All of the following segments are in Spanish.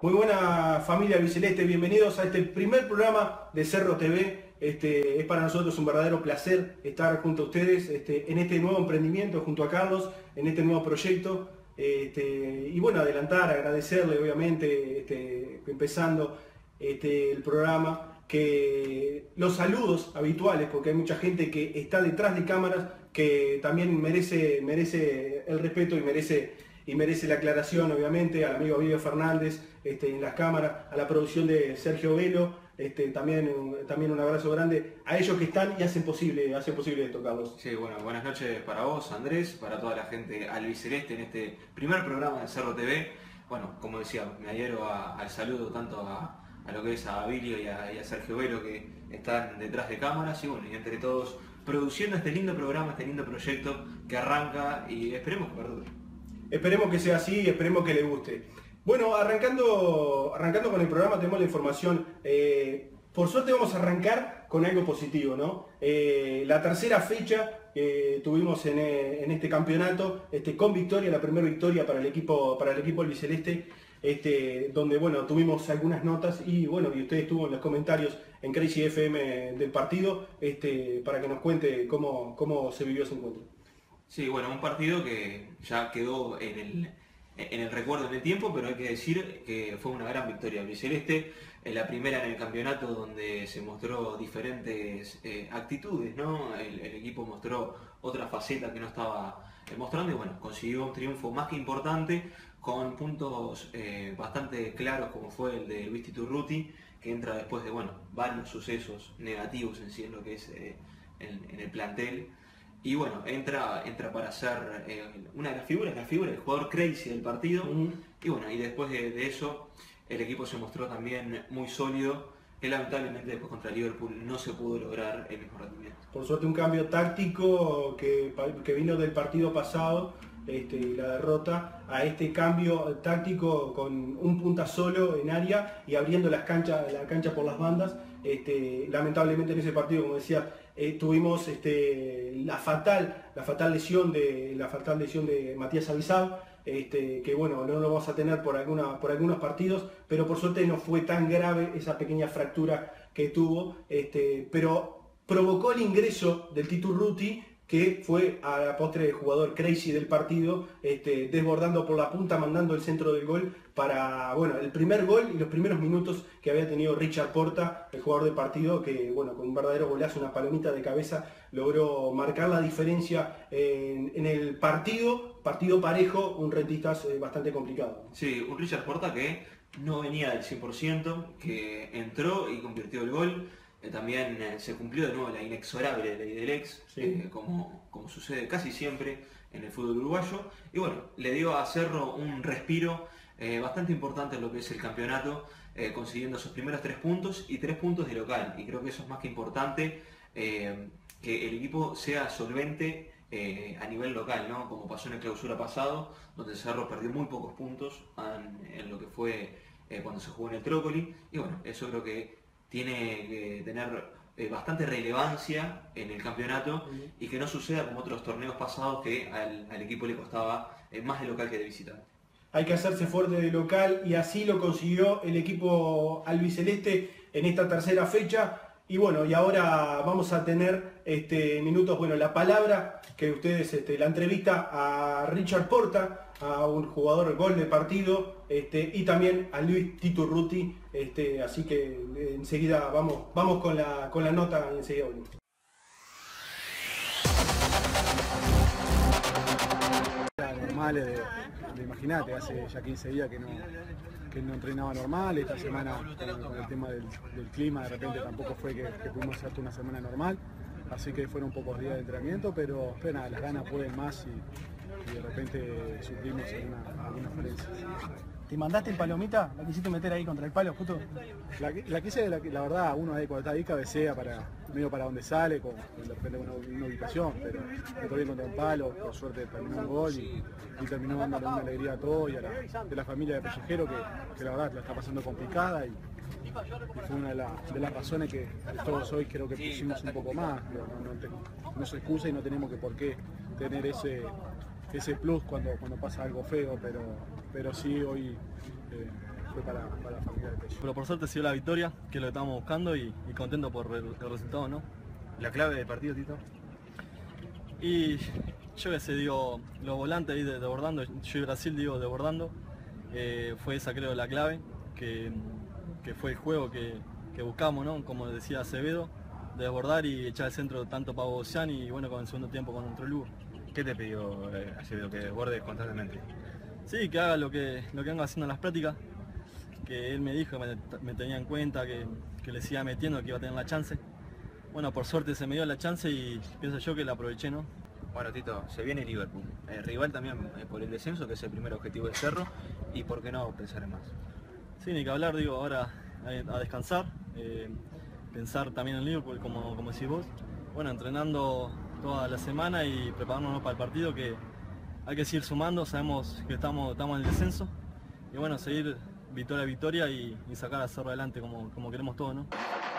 Muy buena familia albiceleste, bienvenidos a este primer programa de Cerro TV. Es para nosotros un verdadero placer estar junto a ustedes en este nuevo emprendimiento, junto a Carlos, en este nuevo proyecto. Y bueno, agradecerle obviamente, empezando el programa, que los saludos habituales, porque hay mucha gente que está detrás de cámaras que también merece el respeto y merece la aclaración, obviamente, al amigo Vive Fernández en las cámaras, a la producción de Sergio Velo, también un abrazo grande a ellos que están y hacen posible esto, Carlos. Sí, bueno, buenas noches para vos, Andrés, para toda la gente albiceleste en este primer programa de Cerro TV. Bueno, como decía, me adhiero al saludo tanto a lo que es a Bilio y a Sergio Velo, que están detrás de cámaras, y bueno, y entre todos produciendo este lindo programa, este lindo proyecto que arranca y esperemos que perdure. Esperemos que sea así, esperemos que le guste. Bueno, arrancando con el programa, tenemos la información. Por suerte vamos a arrancar con algo positivo, ¿no? La tercera fecha que tuvimos en este campeonato, con victoria, la primera victoria para el equipo albiceleste, donde bueno, tuvimos algunas notas y bueno, y usted estuvo en los comentarios en Crazy FM del partido, para que nos cuente cómo se vivió ese encuentro. Sí, bueno, un partido que ya quedó en el recuerdo en el tiempo, pero hay que decir que fue una gran victoria albiceleste, la primera en el campeonato donde se mostró diferentes actitudes, ¿no? El equipo mostró otra faceta que no estaba mostrando y bueno, consiguió un triunfo más que importante con puntos bastante claros, como fue el de Luis Titurruti, que entra después de varios sucesos negativos en sí en lo que es en el plantel. Y bueno, entra para ser una de las figuras, el jugador crazy del partido. Y bueno, y después de eso, el equipo se mostró también muy sólido, que lamentablemente después contra Liverpool no se pudo lograr el mismo rendimiento. Por suerte un cambio táctico que vino del partido pasado, la derrota, a este cambio táctico con un punta solo en área y abriendo la cancha por las bandas. Lamentablemente en ese partido, como decía, tuvimos la fatal lesión de Matías Avisado, que bueno, no lo vamos a tener por algunos partidos, pero por suerte no fue tan grave esa pequeña fractura que tuvo, pero provocó el ingreso del Titurruti, que fue a la postre el jugador crazy del partido, desbordando por la punta, mandando el centro del gol para el primer gol y los primeros minutos que había tenido Richard Porta, el jugador del partido, que bueno, con un verdadero golazo, una palomita de cabeza, logró marcar la diferencia en el partido parejo, un Rentistas bastante complicado. Sí, un Richard Porta que no venía del 100%, que entró y convirtió el gol. También se cumplió de nuevo la inexorable ley del ex, sí. Como sucede casi siempre en el fútbol uruguayo. Y bueno, le dio a Cerro un respiro bastante importante en lo que es el campeonato, consiguiendo sus primeros 3 puntos y 3 puntos de local. Y creo que eso es más que importante, que el equipo sea solvente a nivel local, ¿no? Como pasó en el clausura pasado, donde Cerro perdió muy pocos puntos en lo que fue cuando se jugó en el Trócoli. Y bueno, eso creo que tiene que tener bastante relevancia en el campeonato y que no suceda como otros torneos pasados, que al equipo le costaba más de local que de visitante. Hay que hacerse fuerte de local y así lo consiguió el equipo albiceleste en esta tercera fecha. Y bueno, y ahora vamos a tener minutos, la palabra que ustedes, la entrevista a Richard Porta, a un jugador gol de partido, y también a Luis Titurruti, así que enseguida vamos con la nota, enseguida volvemos. Normales de imaginate, hace ya 15 días que no entrenaba normal. Esta semana con el tema del clima de repente tampoco fue que pudimos hacer una semana normal, así que fueron pocos días de entrenamiento, pero nada, las ganas pueden más y de repente suplimos algunas falencias. ¿Te mandaste el palomita? ¿La quisiste meter ahí contra el palo justo? La quise, la verdad, uno ahí cuando está ahí cabecea medio para donde sale, con de repente una ubicación, pero me bien contra el palo, por suerte terminó un gol y terminó dándole una alegría a todos y de la familia de Pellejero, que la verdad la está pasando complicada y fue una de las razones que todos hoy creo que pusimos un poco más. No se excusa y no tenemos por qué tener ese plus cuando pasa algo feo, pero sí hoy fue para la familia del Pello. Pero por suerte se dio la victoria, que es lo que estábamos buscando, y contento por el resultado, ¿no? ¿La clave del partido, Tito? Y yo qué sé, digo, los volantes ahí desbordando, yo y Brasil digo desbordando, fue esa creo la clave, que fue el juego que buscamos, ¿no? Como decía Acevedo, desbordar y echar el centro tanto para Bocian y bueno, con el segundo tiempo contra el Lugo. ¿Qué te pidió Acevedo? Que desbordes constantemente. Sí, que haga lo que vengo haciendo en las prácticas, que él me dijo, me tenía en cuenta, que le siga metiendo, que iba a tener la chance. Bueno, por suerte se me dio la chance y pienso yo que la aproveché, ¿no? Bueno, Tito, se viene Liverpool. Rival también por el descenso, que es el primer objetivo del Cerro, y por qué no pensar en más. Sí, ni que hablar, digo, ahora a descansar, pensar también en Liverpool, como decís vos. Bueno, entrenando toda la semana y preparándonos para el partido, que hay que seguir sumando, sabemos que estamos en el descenso. Y bueno, seguir victoria a victoria y sacar a Cerro adelante como queremos todos, ¿no?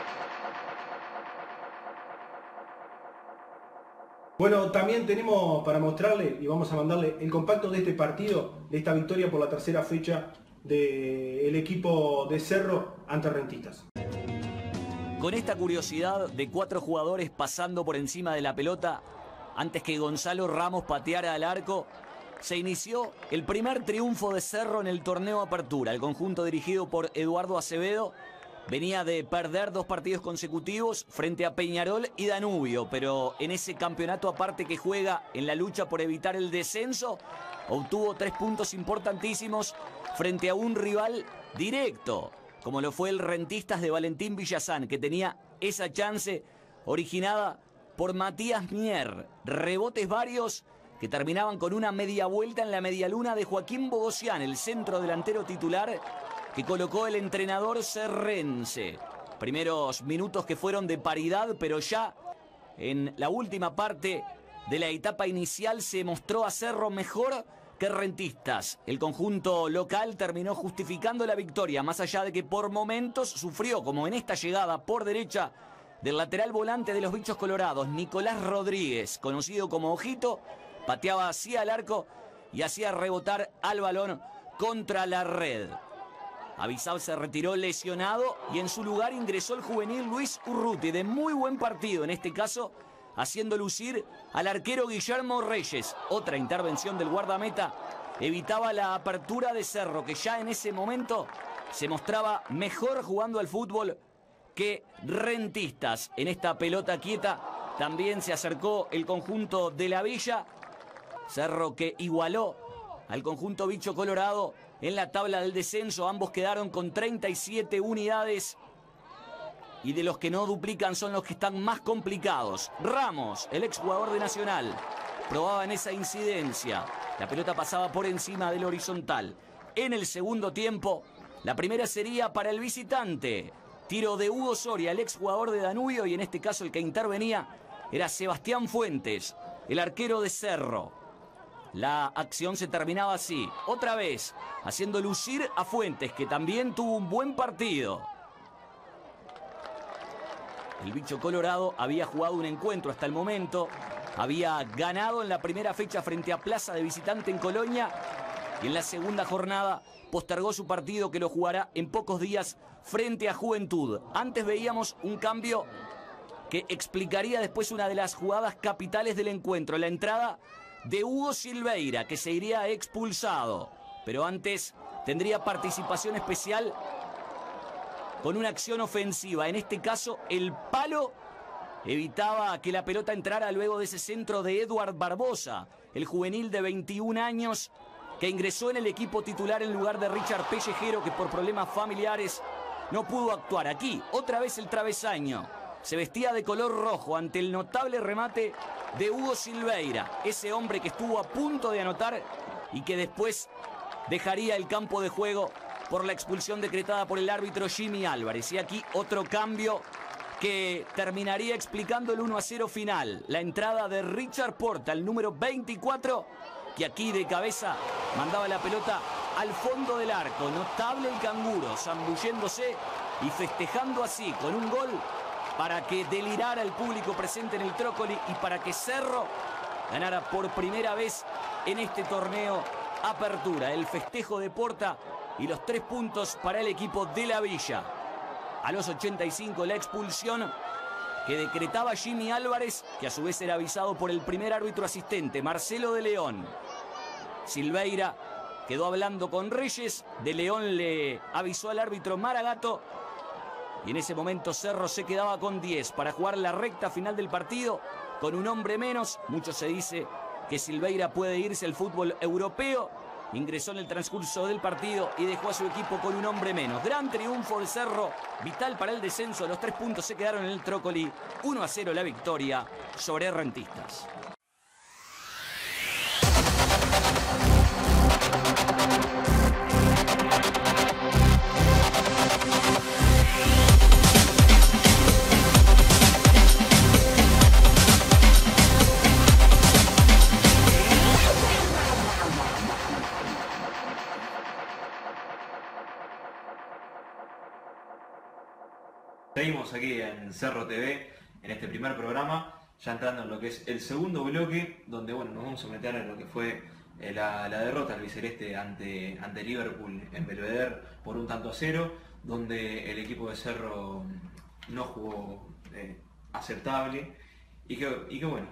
Bueno, también tenemos para mostrarle y vamos a mandarle el compacto de este partido, de esta victoria por la tercera fecha del equipo de Cerro ante Rentistas. Con esta curiosidad de 4 jugadores pasando por encima de la pelota antes que Gonzalo Ramos pateara al arco, se inició el primer triunfo de Cerro en el torneo Apertura. El conjunto dirigido por Eduardo Acevedo venía de perder 2 partidos consecutivos frente a Peñarol y Danubio, pero en ese campeonato aparte que juega en la lucha por evitar el descenso, obtuvo 3 puntos importantísimos frente a un rival directo, como lo fue el Rentistas de Valentín Villazán, que tenía esa chance originada por Matías Mier. Rebotes varios que terminaban con una media vuelta en la medialuna de Joaquín Bogosian, el centro delantero titular que colocó el entrenador cerrense. Primeros minutos que fueron de paridad, pero ya en la última parte de la etapa inicial se mostró a Cerro mejor que Rentistas. El conjunto local terminó justificando la victoria, más allá de que por momentos sufrió, como en esta llegada por derecha del lateral volante de los Bichos Colorados, Nicolás Rodríguez, conocido como Ojito, pateaba hacia el arco y hacía rebotar al balón contra la red. Avisal se retiró lesionado y en su lugar ingresó el juvenil Luis Urruti, de muy buen partido, en este caso haciendo lucir al arquero Guillermo Reyes. Otra intervención del guardameta evitaba la apertura de Cerro, que ya en ese momento se mostraba mejor jugando al fútbol que Rentistas. En esta pelota quieta también se acercó el conjunto de la Villa. Cerro que igualó al conjunto Bicho Colorado en la tabla del descenso. Ambos quedaron con 37 unidades. Y de los que no duplican son los que están más complicados. Ramos, el exjugador de Nacional, probaba en esa incidencia. La pelota pasaba por encima del horizontal. En el segundo tiempo, la primera sería para el visitante. Tiro de Hugo Soria, el exjugador de Danubio, y en este caso el que intervenía era Sebastián Fuentes, el arquero de Cerro. La acción se terminaba así, otra vez, haciendo lucir a Fuentes, que también tuvo un buen partido. El Bicho Colorado había jugado un encuentro hasta el momento, había ganado en la primera fecha frente a Plaza de visitante en Colonia y en la segunda jornada postergó su partido, que lo jugará en pocos días frente a Juventud. Antes veíamos un cambio que explicaría después una de las jugadas capitales del encuentro, la entrada de Hugo Silveira, que se iría expulsado, pero antes tendría participación especial con una acción ofensiva. En este caso, el palo evitaba que la pelota entrara luego de ese centro de Eduard Barbosa, el juvenil de 21 años que ingresó en el equipo titular en lugar de Richard Pellejero, que por problemas familiares no pudo actuar. Aquí, otra vez el travesaño. Se vestía de color rojo ante el notable remate de Hugo Silveira, ese hombre que estuvo a punto de anotar y que después dejaría el campo de juego por la expulsión decretada por el árbitro Jimmy Álvarez. Y aquí otro cambio que terminaría explicando el 1-0 final. La entrada de Richard Porta, el número 24, que aquí de cabeza mandaba la pelota al fondo del arco. Notable el canguro, zambulléndose y festejando así con un gol para que delirara el público presente en el Trócoli y para que Cerro ganara por primera vez en este torneo Apertura. El festejo de Porta y los 3 puntos para el equipo de la Villa. A los 85 la expulsión que decretaba Jimmy Álvarez, que a su vez era avisado por el primer árbitro asistente, Marcelo de León. Silveira quedó hablando con Reyes, de León le avisó al árbitro Maragato y en ese momento Cerro se quedaba con 10 para jugar la recta final del partido con un hombre menos. Mucho se dice que Silveira puede irse al fútbol europeo. Ingresó en el transcurso del partido y dejó a su equipo con un hombre menos. Gran triunfo de Cerro, vital para el descenso. Los 3 puntos se quedaron en el Trócoli. 1-0 la victoria sobre Rentistas. Seguimos aquí en Cerro TV, en este primer programa, ya entrando en lo que es el segundo bloque, donde bueno, nos vamos a meter en lo que fue la derrota albiceleste ante Liverpool en Belvedere por 1-0, donde el equipo de Cerro no jugó aceptable y que bueno,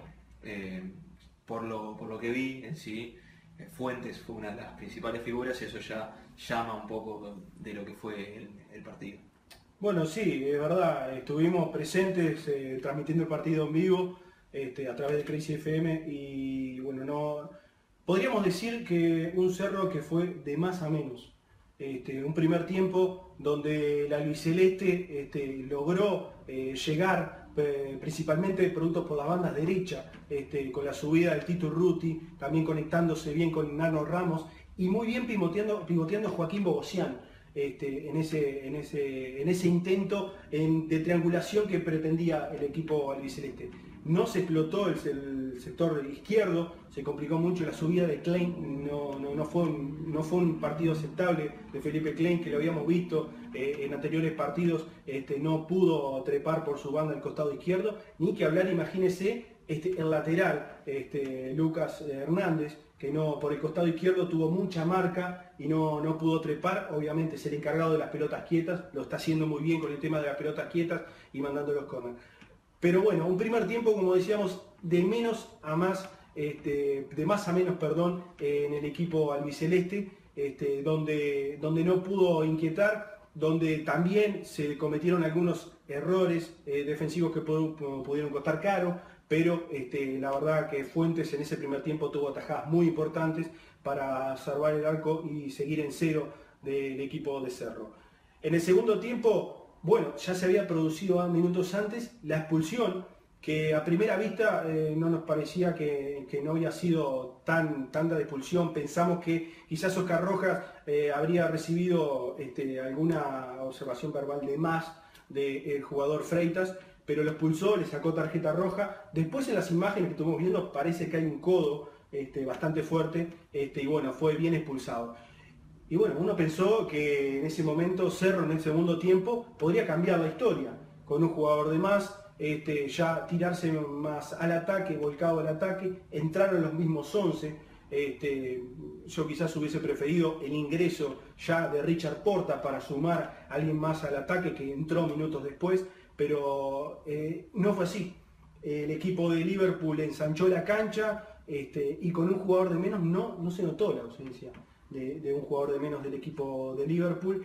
por lo que vi en sí, Fuentes fue una de las principales figuras y eso ya llama un poco de lo que fue el partido. Bueno, sí, es verdad, estuvimos presentes transmitiendo el partido en vivo a través de Crazy FM y bueno, no podríamos decir que un Cerro que fue de más a menos. Un primer tiempo donde el albiceleste logró llegar principalmente producto por las bandas derechas, con la subida del Tito Urruti, también conectándose bien con Nano Ramos y muy bien pivoteando Joaquín Bogosian. En ese intento de triangulación que pretendía el equipo albiceleste. No se explotó el sector izquierdo, se complicó mucho la subida de Klein, no fue un partido aceptable de Felipe Klein, que lo habíamos visto en anteriores partidos, no pudo trepar por su banda al costado izquierdo, ni que hablar, imagínese, el lateral, Lucas Hernández, que no por el costado izquierdo tuvo mucha marca y no pudo trepar. Obviamente es el encargado de las pelotas quietas, lo está haciendo muy bien con el tema de las pelotas quietas y mandando los corners. Pero bueno, un primer tiempo, como decíamos, de menos a más, de más a menos, perdón, en el equipo albiceleste, donde no pudo inquietar, donde también se cometieron algunos errores defensivos que pudieron costar caro. Pero la verdad que Fuentes en ese primer tiempo tuvo atajadas muy importantes para salvar el arco y seguir en 0 del equipo de Cerro. En el segundo tiempo, bueno, ya se había producido minutos antes la expulsión, que a primera vista no nos parecía que no había sido tanta de expulsión. Pensamos que quizás Oscar Rojas habría recibido alguna observación verbal de más del jugador Freitas, pero lo expulsó, le sacó tarjeta roja. Después en las imágenes que estuvimos viendo parece que hay un codo bastante fuerte y bueno, fue bien expulsado. Y bueno, uno pensó que en ese momento Cerro en el segundo tiempo podría cambiar la historia, con un jugador de más, ya tirarse más al ataque, volcado al ataque, entraron los mismos 11. Yo quizás hubiese preferido el ingreso ya de Richard Porta para sumar a alguien más al ataque que entró minutos después, pero no fue así. El equipo de Liverpool ensanchó la cancha y con un jugador de menos no se notó la ausencia de un jugador de menos del equipo de Liverpool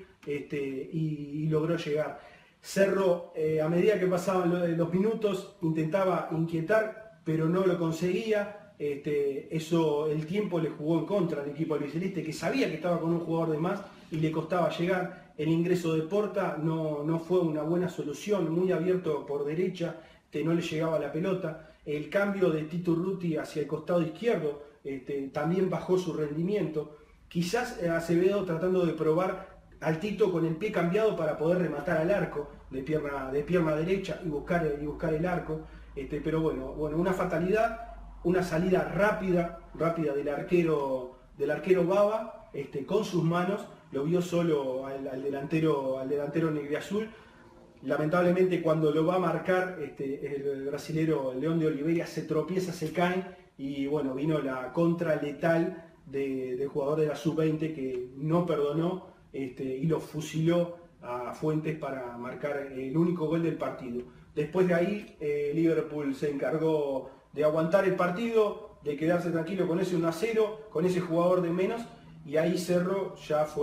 y logró llegar. Cerro, a medida que pasaban los minutos, intentaba inquietar, pero no lo conseguía. Eso, el tiempo le jugó en contra al equipo albiceleste, que sabía que estaba con un jugador de más y le costaba llegar. El ingreso de Porta no fue una buena solución, muy abierto por derecha, no le llegaba la pelota. El cambio de Tito Urruti hacia el costado izquierdo también bajó su rendimiento. Quizás Acevedo tratando de probar al Tito con el pie cambiado para poder rematar al arco de pierna derecha y buscar el arco. Pero bueno, una fatalidad, una salida rápida del arquero Baba, con sus manos. Lo vio solo al delantero negriazul. Lamentablemente cuando lo va a marcar el brasilero León de Oliveira se tropieza, se cae y bueno, vino la contra letal del jugador de la sub-20 que no perdonó y lo fusiló a Fuentes para marcar el único gol del partido. Después de ahí, Liverpool se encargó de aguantar el partido, de quedarse tranquilo con ese 1-0, con ese jugador de menos, y ahí Cerro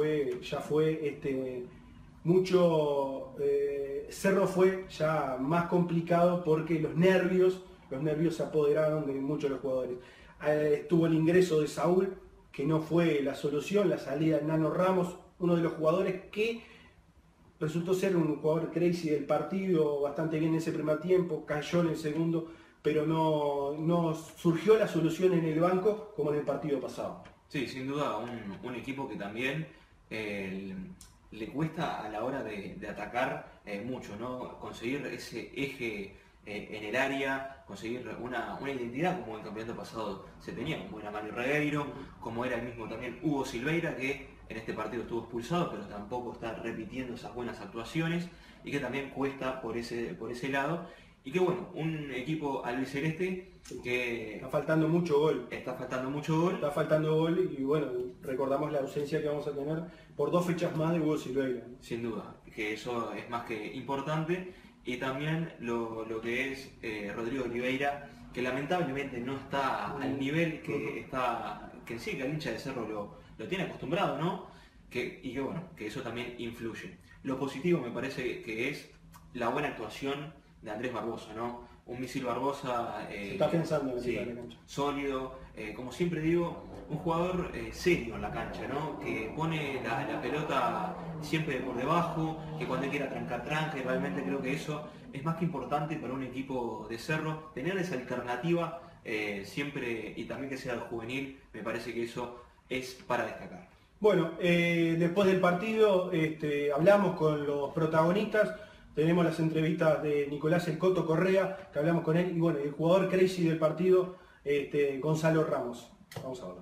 Cerro fue ya más complicado porque los nervios se apoderaron de muchos de los jugadores. Estuvo el ingreso de Saúl, que no fue la solución, la salida de Nano Ramos, uno de los jugadores que resultó ser un jugador crazy del partido, bastante bien en ese primer tiempo, cayó en el segundo, pero no surgió la solución en el banco como en el partido pasado. Sí, sin duda, un equipo que también le cuesta a la hora de atacar mucho, ¿no? Conseguir ese eje en el área, conseguir una identidad como el campeonato pasado se tenía, como era Mario Regueiro, como era el mismo también Hugo Silveira, que en este partido estuvo expulsado, pero tampoco está repitiendo esas buenas actuaciones, y que también cuesta por ese lado. Y que bueno, un equipo albiceleste que... Está faltando mucho gol. Está faltando gol y bueno, recordamos la ausencia que vamos a tener por 2 fechas más de Hugo Silveira. Sin duda, que eso es más que importante. Y también lo que es Rodrigo Oliveira, que lamentablemente no está al nivel que el hincha de Cerro lo tiene acostumbrado, ¿no? Y que bueno, que eso también influye. Lo positivo me parece que es la buena actuación de Andrés Barbosa, ¿no? Un Misil Barbosa se está pensando en la cancha. Sólido, como siempre digo, un jugador serio en la cancha, ¿no? Que pone la pelota siempre por debajo, que cuando quiera tranca, y realmente creo que eso es más que importante para un equipo de Cerro, tener esa alternativa siempre, y también que sea el juvenil, me parece que eso es para destacar. Bueno, después del partido hablamos con los protagonistas. Tenemos las entrevistas de Nicolás El Coto Correa, que hablamos con él, y bueno, el jugador crazy del partido, Gonzalo Ramos. Vamos a verlo.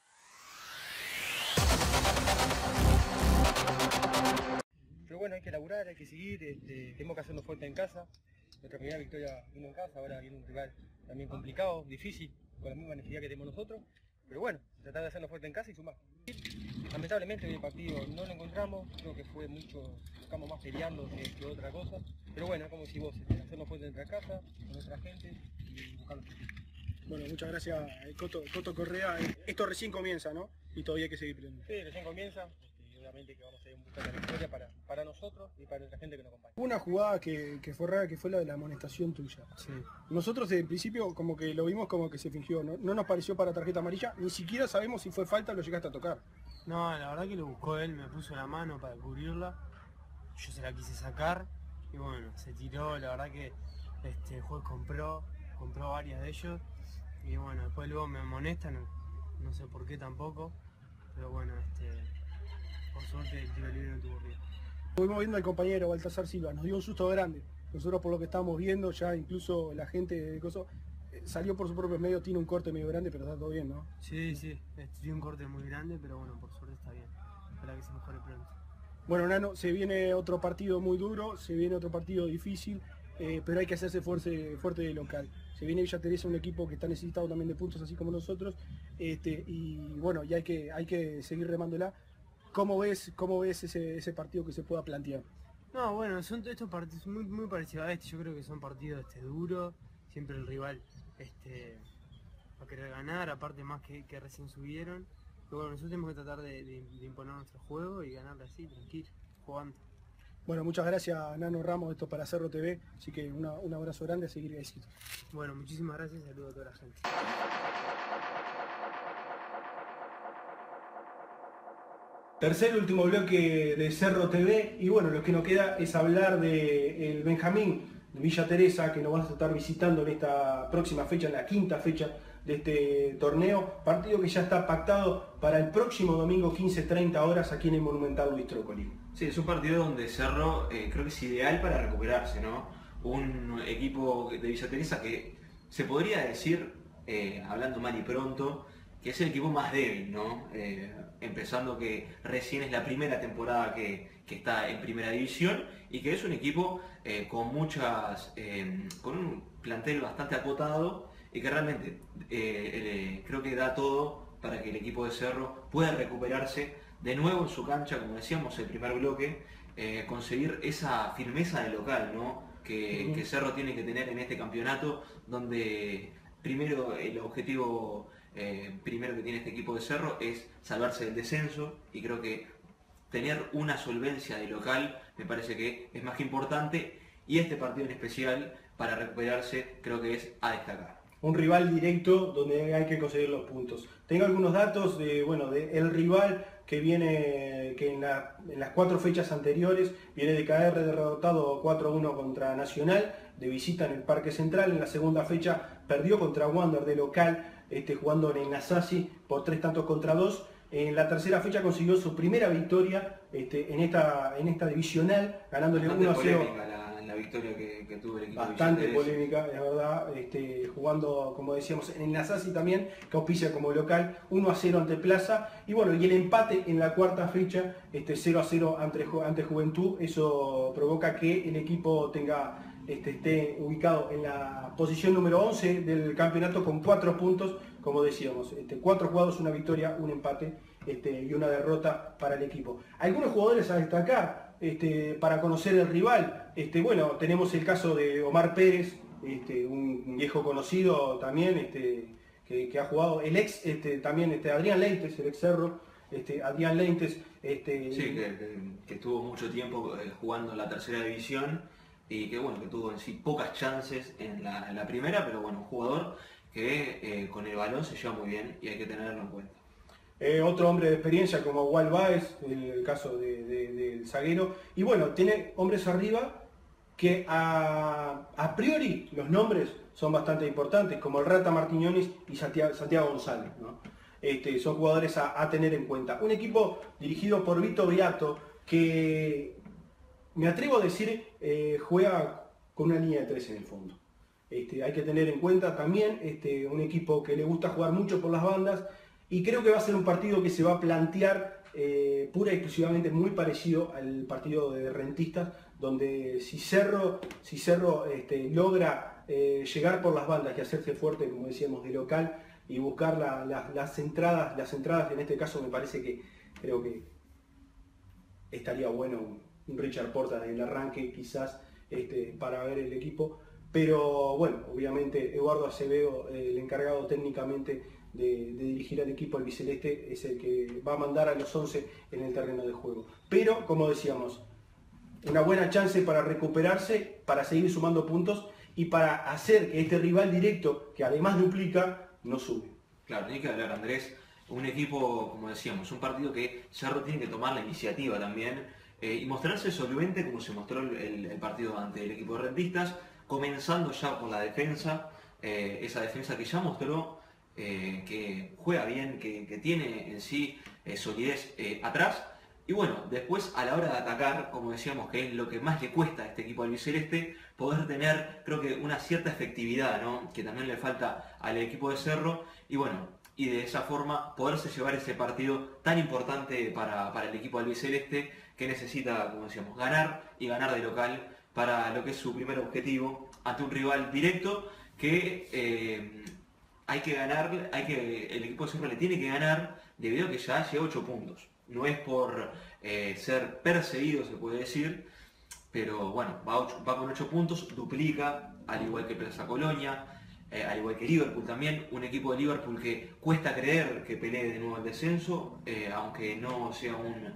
Pero bueno, hay que laburar, hay que seguir, tenemos que hacernos fuerte en casa. Nuestra primera victoria vino en casa, ahora viene un rival también complicado, difícil, con la misma necesidad que tenemos nosotros. Pero bueno, tratar de hacernos fuerte en casa y sumar. Lamentablemente hoy el partido no lo encontramos, creo que fue mucho, buscamos más peleando que otra cosa. Pero bueno, como decís vos, hacernos fuerte en nuestra casa, con nuestra gente y buscar los partidos. Bueno, muchas gracias Coto Correa. Esto recién comienza, ¿no? Y todavía hay que seguir peleando. Sí, recién comienza. Obviamente que vamos a ir buscando la victoria para nosotros y para nuestra gente que nos acompaña. Una jugada que fue rara, que fue la de la amonestación tuya. Sí. Nosotros desde el principio como que lo vimos como que se fingió, no nos pareció para tarjeta amarilla, ni siquiera sabemos si fue falta o lo llegaste a tocar. No, la verdad que lo buscó él, me puso la mano para cubrirla, yo se la quise sacar y bueno, se tiró, la verdad que el juez compró varias de ellos y bueno, después luego me amonestan, no sé por qué tampoco, pero bueno, por suerte el tiro libre no tuvo riesgo. Estuvimos viendo al compañero Baltasar Silva, nos dio un susto grande. Nosotros por lo que estábamos viendo, ya incluso la gente de Coso salió por sus propios medios, tiene un corte medio grande, pero está todo bien, ¿no? Sí, tiene un corte muy grande, pero bueno, por suerte está bien. Ojalá que se mejore pronto. Bueno, Nano, se viene otro partido muy duro, se viene otro partido difícil, pero hay que hacerse fuerte de local. Se viene Villa Teresa, un equipo que está necesitado también de puntos, así como nosotros, y bueno, y hay que seguir remándola. ¿Cómo ves ese partido que se pueda plantear? No, bueno, son estos partidos muy parecidos a yo creo que son partidos duros, siempre el rival va a querer ganar, aparte más que recién subieron. Pero bueno, nosotros tenemos que tratar de imponer nuestro juego y ganarle así, tranquilo, jugando. Bueno, muchas gracias Nano Ramos, esto para Cerro TV, así que un abrazo grande, a seguir éxito. Bueno, muchísimas gracias, saludos a toda la gente. Tercer y último bloque de Cerro TV, y bueno, lo que nos queda es hablar del Benjamín de Villa Teresa, que nos va a estar visitando en esta próxima fecha, en la quinta fecha de este torneo, partido que ya está pactado para el próximo domingo 15:30 horas aquí en el Monumental Luis Trócoli. Sí, es un partido donde Cerro creo que es ideal para recuperarse, ¿no? Un equipo de Villa Teresa que se podría decir, hablando mal y pronto, que es el equipo más débil, ¿no? Empezando que recién es la primera temporada que está en primera división y que es un equipo con un plantel bastante acotado y que realmente creo que da todo para que el equipo de Cerro pueda recuperarse de nuevo en su cancha, como decíamos, el primer bloque, conseguir esa firmeza de local, ¿no? que Cerro tiene que tener en este campeonato, donde primero el objetivo primero que tiene este equipo de Cerro es salvarse del descenso, y creo que tener una solvencia de local me parece que es más que importante, y este partido en especial para recuperarse creo que es a destacar. Un rival directo donde hay que conseguir los puntos. Tengo algunos datos de el rival que viene, que en las 4 fechas anteriores viene de caer derrotado 4-1 contra Nacional, de visita en el Parque Central. En la segunda fecha perdió contra Wander de local, jugando en el Nasasi por 3-2. En la tercera fecha consiguió su primera victoria en esta divisional, ganándole 1-0. La victoria que tuvo el equipo. Bastante polémica, es verdad, jugando, como decíamos, en el Nasasi también, que auspicia como local, 1-0 ante Plaza, y bueno, y el empate en la cuarta fecha, 0-0 ante Juventud. Eso provoca que el equipo esté ubicado en la posición número 11 del campeonato con 4 puntos, como decíamos, 4 jugados, una victoria, un empate y una derrota para el equipo. Algunos jugadores a destacar para conocer el rival, bueno, tenemos el caso de Omar Pérez, un viejo conocido también, que ha jugado, el ex, también Adrián Leintes, el ex Cerro, Adrián Leintes. Sí, que estuvo mucho tiempo jugando en la tercera división, y que bueno, que tuvo en sí pocas chances en la primera, pero bueno, un jugador que con el balón se lleva muy bien y hay que tenerlo en cuenta. Otro hombre de experiencia como Wal Baez, el caso del zaguero, y bueno, tiene hombres arriba que a priori los nombres son bastante importantes, como el Rata Martignonis y Santiago González, ¿no? Son jugadores a tener en cuenta. Un equipo dirigido por Vito Beato, que me atrevo a decir juega con una línea de 3 en el fondo. Hay que tener en cuenta también un equipo que le gusta jugar mucho por las bandas, y creo que va a ser un partido que se va a plantear pura y exclusivamente muy parecido al partido de Rentistas, donde si Cerro logra llegar por las bandas y hacerse fuerte, como decíamos, de local, y buscar las entradas, en este caso me parece que creo que estaría bueno un Richard Porta en el arranque quizás para ver el equipo, pero bueno, obviamente Eduardo Acevedo, el encargado técnicamente de dirigir al equipo albiceleste, es el que va a mandar a los 11 en el terreno de juego. Pero, como decíamos, una buena chance para recuperarse, para seguir sumando puntos y para hacer que este rival directo, que además duplica, no sube. Claro, tiene que hablar, Andrés, un equipo, como decíamos, un partido que Cerro tiene que tomar la iniciativa también y mostrarse solvente como se mostró el partido ante el equipo de Rentistas, comenzando ya por la defensa, esa defensa que ya mostró que juega bien, que tiene en sí solidez atrás, y bueno, después a la hora de atacar, como decíamos, que es lo que más le cuesta a este equipo albiceleste, poder tener, creo que una cierta efectividad, ¿no? Que también le falta al equipo de Cerro, y bueno, y de esa forma poderse llevar ese partido tan importante para el equipo albiceleste, que necesita, como decíamos, ganar y ganar de local para lo que es su primer objetivo ante un rival directo que hay que ganar, el equipo de Cerro le tiene que ganar debido a que ya lleva 8 puntos. No es por ser perseguido, se puede decir, pero bueno, va con 8 puntos, duplica, al igual que Plaza Colonia, al igual que Liverpool también, un equipo de Liverpool que cuesta creer que pelee de nuevo el descenso, aunque no sea un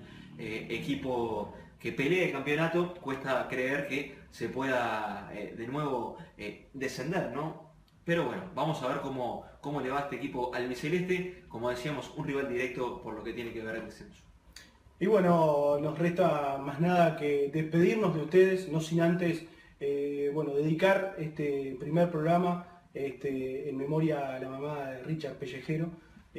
equipo que pelee el campeonato, cuesta creer que se pueda de nuevo descender, ¿no? Pero bueno, vamos a ver cómo le va a este equipo albiceleste, como decíamos, un rival directo por lo que tiene que ver el descenso. Y bueno, nos resta más nada que despedirnos de ustedes, no sin antes dedicar este primer programa en memoria a la mamá de Richard Pellejero,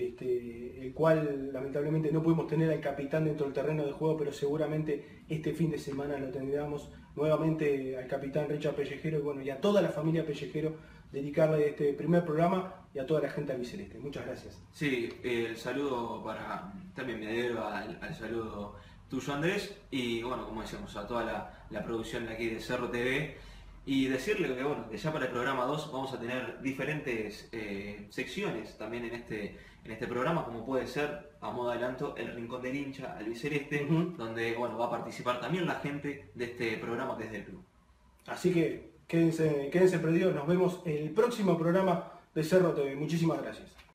el cual lamentablemente no pudimos tener al capitán dentro del terreno de juego, pero seguramente este fin de semana lo tendremos nuevamente al capitán Richard Pellejero, y bueno, y a toda la familia Pellejero, dedicarle este primer programa, y a toda la gente albiceleste. Muchas gracias. Sí, el saludo también me adhiero al saludo tuyo, Andrés, y bueno, como decíamos, a toda la producción de aquí de Cerro TV, Y decirle que, bueno, que ya para el programa 2 vamos a tener diferentes secciones también en este programa, como puede ser, a modo de adelanto, el Rincón del Hincha, albiceleste, donde bueno, va a participar también la gente de este programa que es del club. Así que quédense prendidos, nos vemos en el próximo programa de Cerro TV. Muchísimas gracias.